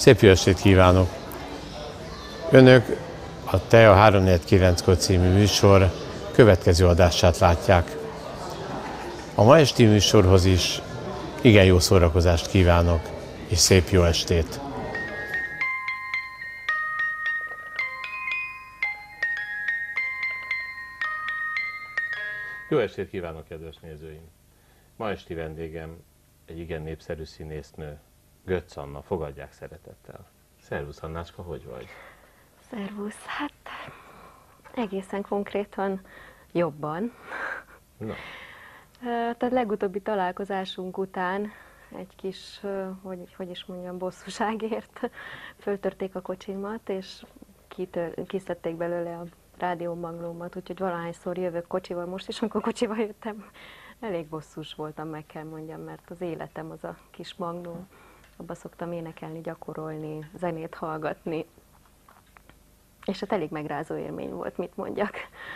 Szép jó estét kívánok! Önök a TEA 349 című műsor következő adását látják. A ma esti műsorhoz is igen jó szórakozást kívánok, és szép jó estét! Jó estét kívánok, kedves nézőim! Ma esti vendégem egy igen népszerű színésznő, Götz Anna, fogadják szeretettel. Szervusz Annácska, hogy vagy? Szervusz, hát egészen konkrétan jobban. Na. Tehát legutóbbi találkozásunk után egy kis, hogy is mondjam, bosszúságért föltörték a kocsimat, és kiszedték belőle a rádiómagnómat, úgyhogy valahányszor jövök kocsival most, és amikor kocsival jöttem, elég bosszús voltam, meg kell mondjam, mert az életem az a kis magnó. Abba szoktam énekelni, gyakorolni, zenét hallgatni. És hát elég megrázó élmény volt, mit mondjak.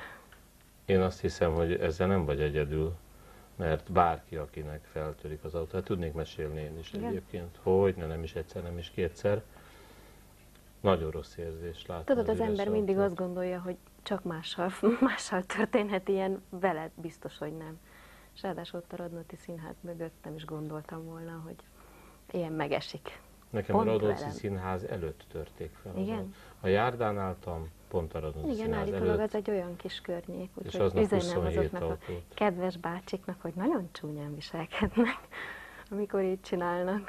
Én azt hiszem, hogy ezzel nem vagy egyedül, mert bárki, akinek feltörik az autó, hát tudnék mesélni én is. Igen? Egyébként, hogy nem is egyszer, nem is kétszer. Nagyon rossz érzés látni. Tudod, az ember mindig azt gondolja, hogy csak mással történhet ilyen, veled biztos, hogy nem. És ráadásul ott a Radnóti Színház mögött nem is gondoltam volna, hogy ilyen megesik. Nekem a Radnóti Színház előtt törték fel. Igen? A Járdán álltam, pont a Radnóti Színház előtt. Igen, állítólag ez egy olyan kis környék, úgyhogy üzenem azoknak a kedves bácsiknak, hogy nagyon csúnyán viselkednek, amikor így csinálnak.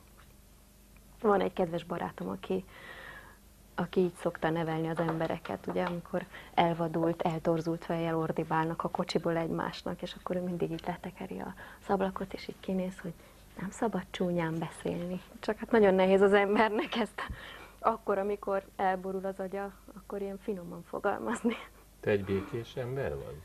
Van egy kedves barátom, aki így szokta nevelni az embereket, ugye, amikor elvadult, eltorzult fejjel ordibálnak a kocsiból egymásnak, és akkor ő mindig így letekeri az ablakot, és így kinéz, hogy nem szabad csúnyán beszélni. Csak hát nagyon nehéz az embernek ezt akkor, amikor elborul az agya, akkor ilyen finoman fogalmazni. Te egy békés ember vagy?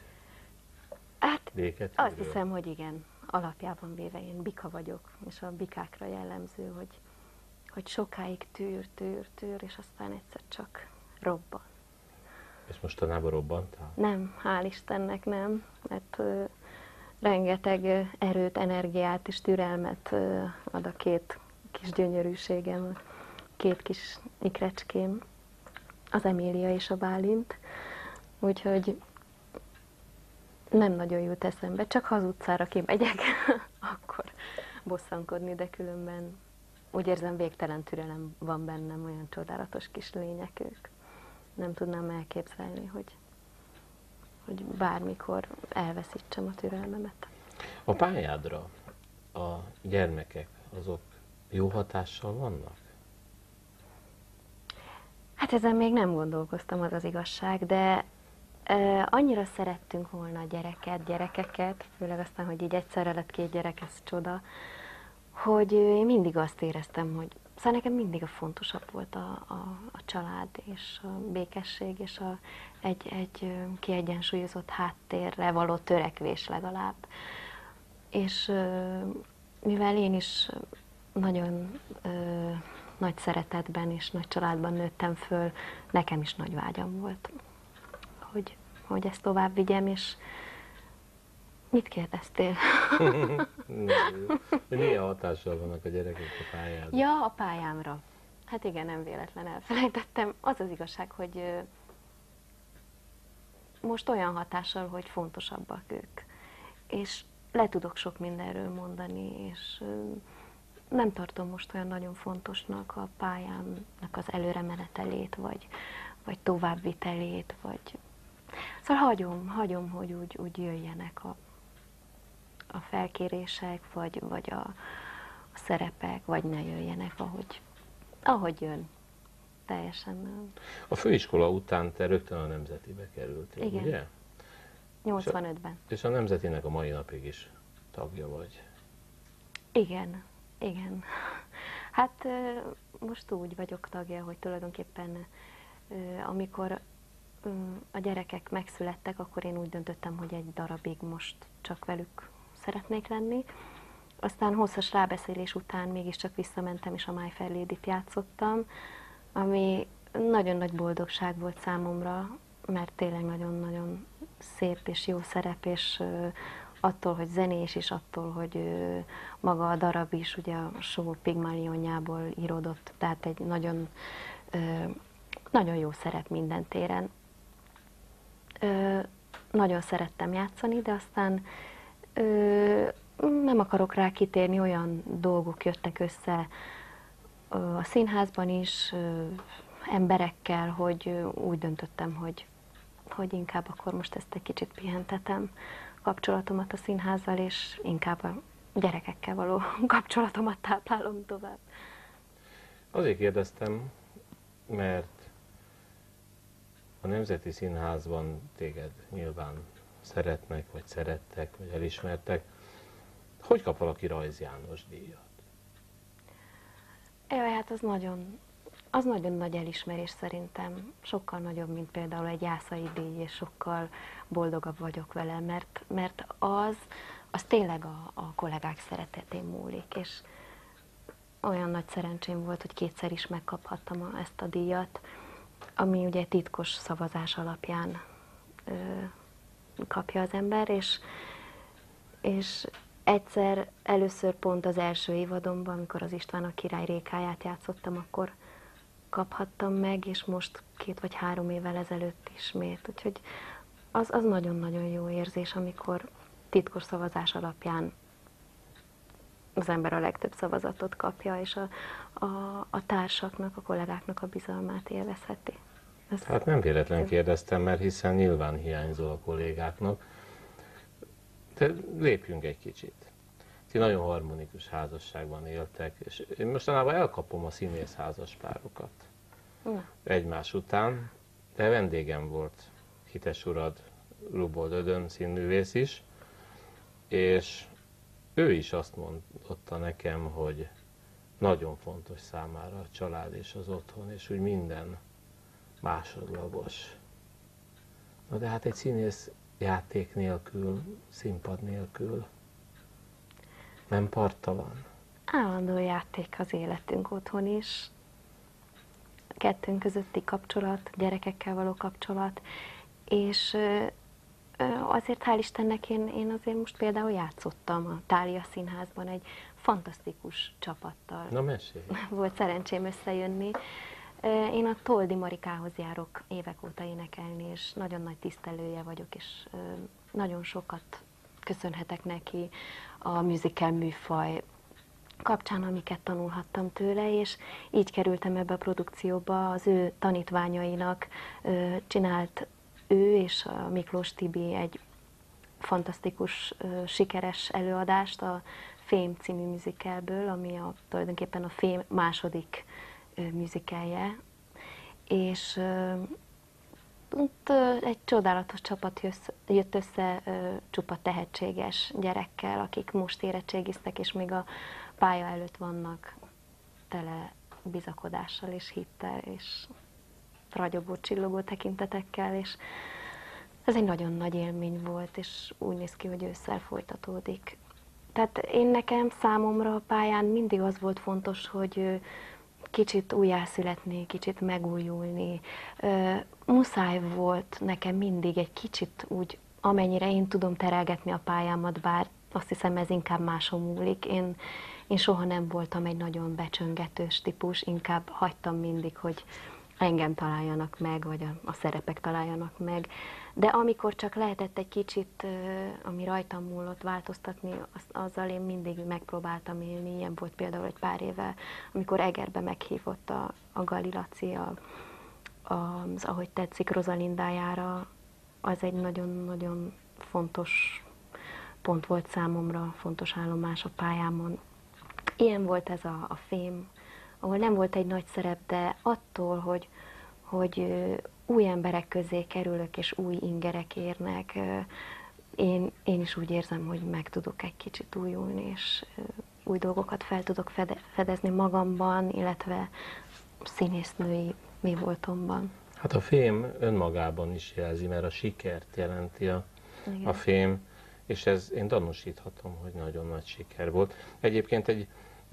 Hát azt hiszem, hogy igen. Alapjában véve én bika vagyok, és a bikákra jellemző, hogy sokáig tűr, és aztán egyszer csak robban. És mostanában robbantál? Nem, hál' Istennek nem, mert rengeteg erőt, energiát és türelmet ad a két kis gyönyörűségem, a két kis ikrecském, az Emília és a Bálint. Úgyhogy nem nagyon jut eszembe, csak ha az utcára kimegyek, akkor bosszankodni, de különben úgy érzem, végtelen türelem van bennem, olyan csodálatos kis lények ők. Nem tudnám elképzelni, hogy bármikor elveszítsem a türelmemet. A pályádra a gyermekek, azok jó hatással vannak? Hát ezen még nem gondolkoztam, az az igazság, de annyira szerettünk volna a gyerekeket, főleg aztán, hogy így egyszerre lett 2 gyerek, ez csoda, hogy én mindig azt éreztem, hogy szóval nekem mindig a fontosabb volt a család és a békesség és egy kiegyensúlyozott háttérre való törekvés legalább. És mivel én is nagyon nagy szeretetben és nagy családban nőttem föl, nekem is nagy vágyam volt, hogy ezt tovább vigyem, és mit kérdeztél? Milyen hatással vannak a gyerekek a pályádra? Ja, a pályámra. Hát igen, nem véletlen elfelejtettem. Az az igazság, hogy most olyan hatással, hogy fontosabbak ők. És le tudok sok mindenről mondani, és nem tartom most olyan nagyon fontosnak a pályámnak az előremenetelét, vagy továbbvitelét, vagy... Szóval hagyom, hogy úgy jöjjenek a felkérések, vagy a szerepek, vagy ne jöjjenek, ahogy jön. Teljesen nem. A főiskola után te rögtön a Nemzetibe kerültél, igen. Ugye? 85-ben. És a Nemzetinek a mai napig is tagja vagy. Igen. Hát most úgy vagyok tagja, hogy tulajdonképpen amikor a gyerekek megszülettek, akkor én úgy döntöttem, hogy egy darabig most csak velük szeretnék lenni. Aztán hosszas rábeszélés után mégiscsak visszamentem, és a My Fair Lady-t játszottam, ami nagyon nagy boldogság volt számomra, mert tényleg nagyon-nagyon szép és jó szerep, és attól, hogy zenés, és attól, hogy maga a darab is ugye a Só Pigmalionjából íródott, tehát egy nagyon, nagyon jó szerep minden téren. Nagyon szerettem játszani, de aztán nem akarok rá kitérni, olyan dolgok jöttek össze a színházban is, emberekkel, hogy úgy döntöttem, hogy inkább akkor most ezt egy kicsit pihentetem, kapcsolatomat a színházzal, és inkább a gyerekekkel való kapcsolatomat táplálom tovább. Azért kérdeztem, mert a Nemzeti Színházban téged nyilván szeretnek, vagy szerettek, vagy elismertek. Hogy kap valaki Rajz János díjat? Jaj, hát az nagyon nagy elismerés szerintem. Sokkal nagyobb, mint például egy Jászai díj, és sokkal boldogabb vagyok vele, mert az tényleg a kollégák szeretetén múlik, és olyan nagy szerencsém volt, hogy kétszer is megkaphattam ezt a díjat, ami ugye titkos szavazás alapján kapja az ember, és egyszer, először pont az első évadonban, amikor az István a király Rékáját játszottam, akkor kaphattam meg, és most 2 vagy 3 évvel ezelőtt ismét. Úgyhogy az nagyon-nagyon jó érzés, amikor titkos szavazás alapján az ember a legtöbb szavazatot kapja, és a társaknak, a kollégáknak a bizalmát élvezheti. Hát nem véletlen kérdeztem, mert hiszen nyilván hiányzol a kollégáknak. De lépjünk egy kicsit. Ti nagyon harmonikus házasságban éltek, és én mostanában elkapom a színész házaspárokat egymás után, de vendégem volt hites urad, Lubold Ödön színművész is, és ő is azt mondotta nekem, hogy nagyon fontos számára a család és az otthon, és úgy minden másodlagos. Na de hát egy színész játék nélkül, színpad nélkül nem parttalan. Állandó játék az életünk otthon is, kettőnk közötti kapcsolat, gyerekekkel való kapcsolat, és azért hál' Istennek én azért most például játszottam a Thália Színházban egy fantasztikus csapattal. Na mesélj! Volt szerencsém összejönni. Én a Toldi Marikához járok évek óta énekelni, és nagyon nagy tisztelője vagyok, és nagyon sokat köszönhetek neki a musical műfaj kapcsán, amiket tanulhattam tőle, és így kerültem ebbe a produkcióba. Az ő tanítványainak csinált ő és a Miklós Tibi egy fantasztikus, sikeres előadást a Fém című musicalből, ami tulajdonképpen a Fém második musicalje, és ott egy csodálatos csapat jött össze csupa tehetséges gyerekkel, akik most érettségiztek, és még a pálya előtt vannak tele bizakodással és hittel, és ragyogó, csillogó tekintetekkel, és ez egy nagyon nagy élmény volt, és úgy néz ki, hogy ősszel folytatódik. Tehát nekem számomra a pályán mindig az volt fontos, hogy kicsit újjászületni, kicsit megújulni. Muszáj volt nekem mindig egy kicsit úgy, amennyire én tudom terelgetni a pályámat, bár azt hiszem ez inkább máson múlik. Én soha nem voltam egy nagyon becsöngetős típus, inkább hagytam mindig, hogy engem találjanak meg, vagy a szerepek találjanak meg. De amikor csak lehetett egy kicsit, ami rajtam múlott változtatni, azzal én mindig megpróbáltam élni. Ilyen volt például egy pár éve, amikor Egerbe meghívott a Gali Laci, az Ahogy tetszik Rozalindájára. Az egy nagyon-nagyon fontos pont volt számomra, fontos állomás a pályámon. Ilyen volt ez a Fém, ahol nem volt egy nagy szerep, de attól, hogy új emberek közé kerülök, és új ingerek érnek, én is úgy érzem, hogy meg tudok egy kicsit újulni, és új dolgokat fel tudok fedezni magamban, illetve színésznői mi voltomban. Hát a Fém önmagában is jelzi, mert a sikert jelenti a Fém, és ez én tanúsíthatom, hogy nagyon nagy siker volt. Egyébként egy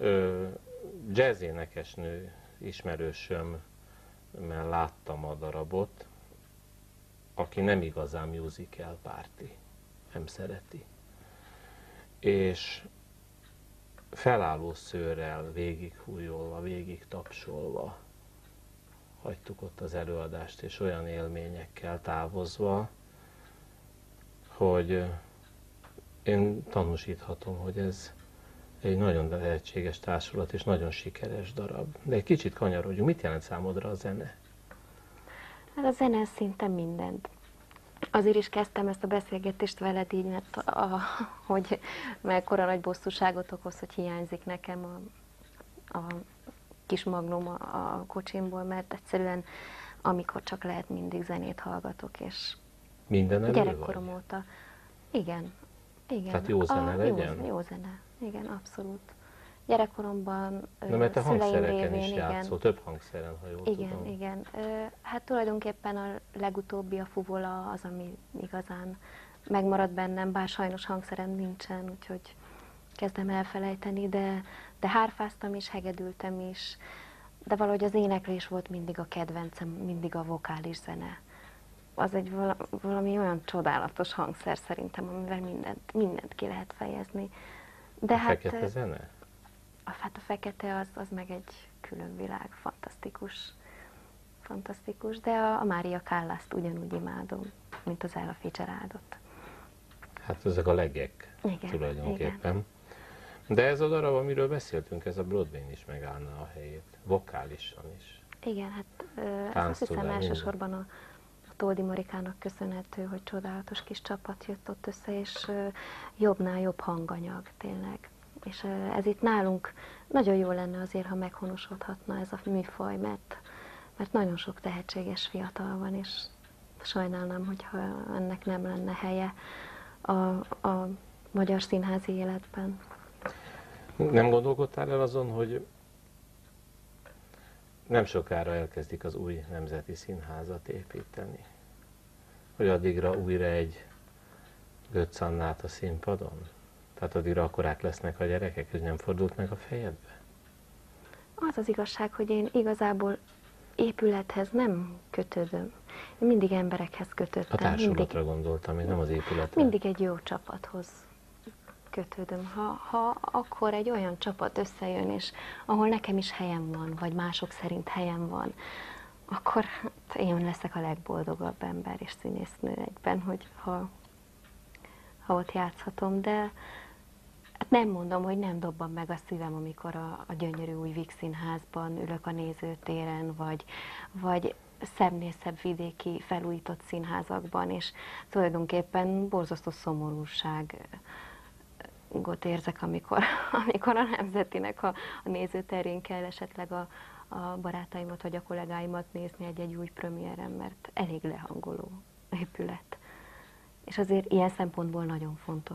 jazz énekesnő ismerősömmel láttam a darabot, aki nem igazán musical párti, nem szereti. és felálló szőrrel végighújolva, végig tapsolva hagytuk ott az előadást, és olyan élményekkel távozva, hogy én tanúsíthatom, hogy ez egy nagyon lehetséges társulat, és nagyon sikeres darab. De egy kicsit kanyarodjunk. Mit jelent számodra a zene? Hát a zene szinte mindent. Azért is kezdtem ezt a beszélgetést veled így, hogy mekkora nagy bosszúságot okoz, hogy hiányzik nekem a kis magnum a kocsimból, mert egyszerűen amikor csak lehet, mindig zenét hallgatok, és Minden elő gyerekkorom vagy? óta. Igen. Tehát jó zene legyen? Jó zene, igen, abszolút. Gyerekkoromban Na, mert te szüleim hangszereken révén, is játszol, több hangszeren, ha jól igen, tudom. igen. Hát tulajdonképpen a legutóbbi, a fuvola az, ami igazán megmaradt bennem, bár sajnos hangszerem nincsen, úgyhogy kezdem elfelejteni, de hárfáztam is, hegedültem is, de valahogy az éneklés volt mindig a kedvencem, mindig a vokális zene. Az egy valami olyan csodálatos hangszer szerintem, amivel mindent ki lehet fejezni. De A fekete zene? Hát a fekete az meg egy külön világ, fantasztikus. Fantasztikus, de a Mária Callaszt ugyanúgy imádom, mint az Ella Fitzgeraldot. Hát ezek a legek Igen, tulajdonképpen. igen. De ez a darab, amiről beszéltünk, ez a Broadway-n is megállna a helyét, vokálisan is. Igen, hát ezt Tánc azt hiszem tudány, elsősorban a Toldi Marikának köszönhető, hogy csodálatos kis csapat jött ott össze, és jobbnál jobb hanganyag tényleg. És ez itt nálunk nagyon jó lenne azért, ha meghonosodhatna ez a műfaj, mert nagyon sok tehetséges fiatal van, és sajnálnám, hogyha ennek nem lenne helye a magyar színházi életben. Nem gondolkodtál el azon, hogy nem sokára elkezdik az új Nemzeti Színházat építeni? Hogy addigra újra egy Götz Annát a színpadon? Tehát addigra akkorák lesznek a gyerekek, hogy nem fordult meg a fejedbe? Az az igazság, hogy én igazából épülethez nem kötődöm. Én mindig emberekhez kötöttem. A társulatra gondoltam, én nem az épületre. Mindig egy jó csapathoz kötődöm. Ha akkor egy olyan csapat összejön, és ahol nekem is helyem van, vagy mások szerint helyem van, akkor hát én leszek a legboldogabb ember és színésznő egyben, hogy ha ott játszhatom, de hát nem mondom, hogy nem dobban meg a szívem, amikor a gyönyörű új Víg Színházban ülök a nézőtéren, vagy szebbnél szebb vidéki felújított színházakban, és tulajdonképpen borzasztó szomorúságot érzek, amikor a Nemzetinek a nézőterén kell esetleg a barátaimat vagy a kollégáimat nézni egy új premiéren, mert elég lehangoló épület. És azért ilyen szempontból nagyon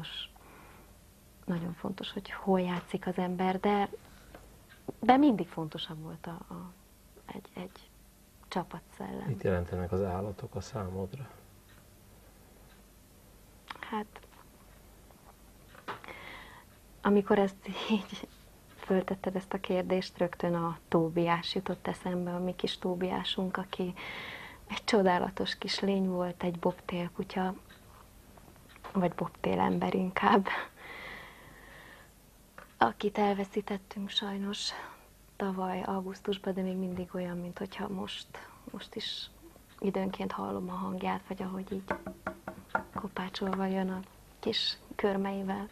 fontos, hogy hol játszik az ember, de mindig fontosabb volt egy csapatszellem. Mit jelentenek az állatok a számodra? Hát, amikor ezt így föltetted ezt a kérdést, rögtön a Tóbiás jutott eszembe, a mi kis Tóbiásunk, aki egy csodálatos kis lény volt, egy bobtail kutya, vagy bobtail ember inkább, akit elveszítettünk sajnos tavaly augusztusban, de még mindig olyan, mint hogyha most is időnként hallom a hangját, vagy ahogy így kopácsolva jön a kis körmeivel.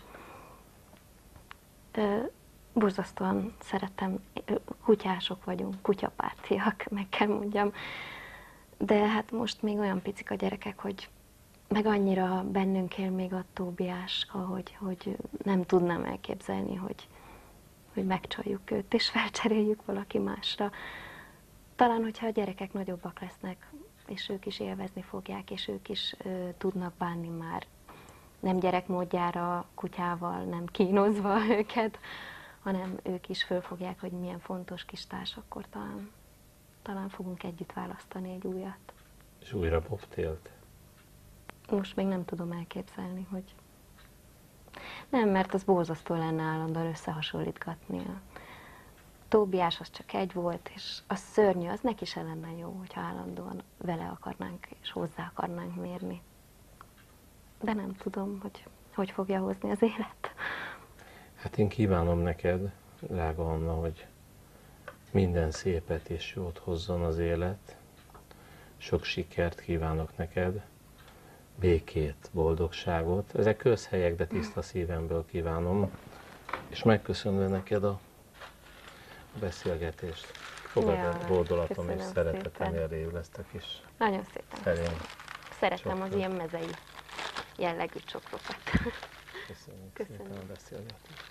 Borzasztóan szeretem, kutyások vagyunk, kutyapártiak, meg kell mondjam, de hát most még olyan picik a gyerekek, hogy meg annyira bennünk él még a Tóbiáska, hogy nem tudnám elképzelni, hogy megcsaljuk őt, és felcseréljük valaki másra. Talán, hogyha a gyerekek nagyobbak lesznek, és ők is élvezni fogják, és ők is tudnak bánni már nem gyerekmódjára kutyával, nem kínozva őket, hanem ők is fölfogják, hogy milyen fontos kis társ, akkor talán fogunk együtt választani egy újat. És újra bobtailt? Most még nem tudom elképzelni, hogy... Nem, mert az borzasztó lenne állandóan összehasonlítgatni. A Tóbiás az csak egy volt, és a szörnyű, az neki se lenne jó, hogyha állandóan vele akarnánk és hozzá akarnánk mérni. De nem tudom, hogy hogy fogja hozni az élet. Hát én kívánom neked, drága Anna, hogy minden szépet és jót hozzon az élet. Sok sikert kívánok neked, békét, boldogságot. Ezek közhelyek, de tiszta szívemből kívánom. És megköszönve neked a beszélgetést. Fogad el hódolatom és szeretettem elréül ezt a kis nagyon szépen. szerény Szeretem csokrot. az ilyen mezei jellegű csokrokat. Köszönjük szépen a beszélgetést.